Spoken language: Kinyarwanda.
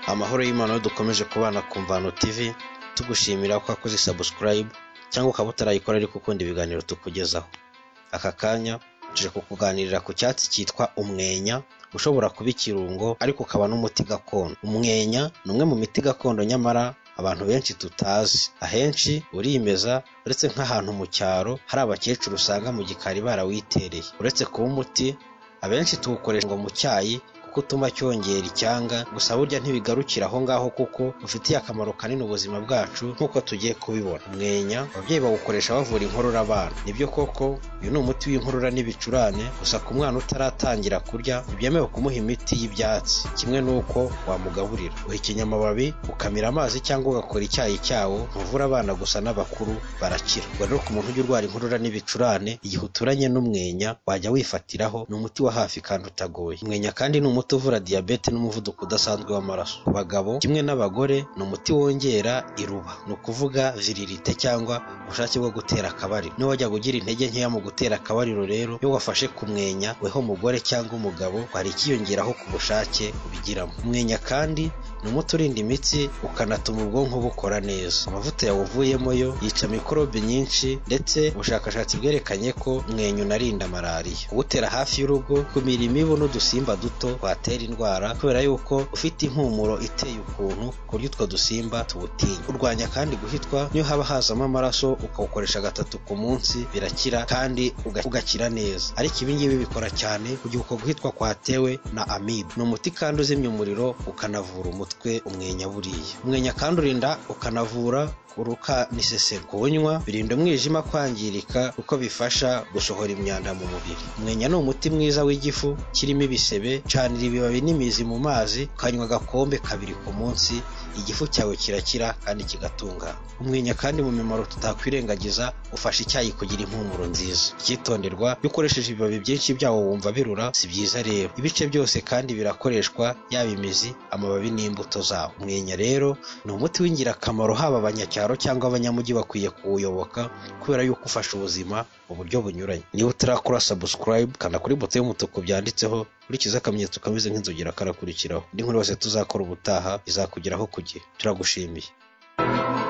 Amahoro y'Imana yo dukomeje kubana ku Mvano TV, tugushimira ko wakoze subscribe cyangwa ukaba utarayikora ariko ukunda ibiganiro tukugezaho. Aka kanya tuje kukuganirira ku cyatsi cyitwa umwenya, ushobora kuba ikirungo ariko ukaba n'umuti gakondo. Umwenya ni umwe mu miti gakondo nyamara abantu benshi tutazi. Ahenshi urimeza, uretse nk'ahantu mu cyaro hari abakecuru usanga mu gikari barawitereye. Uretse kuba umuti, abenshi tuwukoresha ngo mu cyayi kuko utuma cyongera icyanga, gusa burya ntibigarukira aho ngaho kuko ufitiye akamaro kanini ubuzima bwacu nk'uko tugiye kubibona. Umwenya ababyeyi bawukoresha bavura inkorora abana. Nibyo koko uyu ni umuti w'inkorora n'ibicurane, gusa ku mwana utaratangira kurya ntibyemewe kumuha imiti y'ibyatsi, kimwe n'uko wamugaburira. Uhekenya amababi ukamira amazi cyangwa ugakora icyayi cyawo. Ntuvura abana gusa n'abakuru barakira. Ubwo rero ku muntu ujya urwara inkorora n'ibicurane, igihe uturanye n'umwenya wajya wifatiraho, ni umuti wa hafi kandi utagoye. Umwenya kandi ni umuti uvura diyabete n'umuvuduko udasanzwe w'amaraso. Ku bagabo kimwe n'abagore ni umuti wongera iruba, ni ukuvuga virilite cyangwa ubushake bwo gutera akabariro. Niba wajya ugira intege nkeya mu gutera akabariro rero, iyo wafashe ku mwenya weho umugore cyangwa umugabo, hari ikiyongeraho ku bushake ubigiramo. Umwenya kandi ni umuti urinda imitsi ukanatuma ubwonko bukora neza. Amavuta yawuvuyemo yo yica mikorobe nyinshi, ndetse ubushakashatsi bwerekanye ko umwenya unarinda malariya. Uwutera hafi y'urugo kumira imibu n'udusimba duto twatera indwara, kubera yuko ufite impumuro iteye ukuntu ku buryo utwo dusimba tuwutinya. Urwanya kandi guhitwa, niyo haba hazamo amaraso ukawukoresha 3 ku munsi birakira kandi ugakira neza. Ariko ibi ngibi bikora cyane mu gihe uko guhitwa kwatewe na amibe. Ni umuti kandi uzimya umuriro ukanavura umutwe. Umwenya buriya, umwenya kandi urinda ukanavura uruka n'iseseme. Kuwunywa birinda umwijima kwangirika kuko bifasha gusohora imyanda mu mubiri. Umwenya ni umuti mwiza w'igifu kirimo ibisebe. Canira ibibabi n'imizi mu mazi, ukanywa agakombe 2 ku munsi, igifu cyawe kirakira kandi kigatungana. Umwenya kandi mu mimaro tutakwirengagiza, ufasha icyayi kugira impumuro nziza. Icyitonderwa, iyo ukoresheje ibibabi byinshi byawo wumva birura, si byiza rero. Ibice byose kandi birakoreshwa, yaba imizi, amababi n'imbuto zawo. Umwenya rero ni umuti w'ingirakamaro, haba abanyacyaro cyangwa abanyamujyi bakwiye kuwuyoboka kubera yuko ufasha ubuzima mu buryo bunyuranye. Niba utarakora subscribe, kanda kuri buto y'umutuku byanditseho, urikiza akamenyetso kameze nk'inzogera karakurikiraho. Indi nkuru yose tuzakora ubutaha izakugeraho ku gihe. Turagushimiye.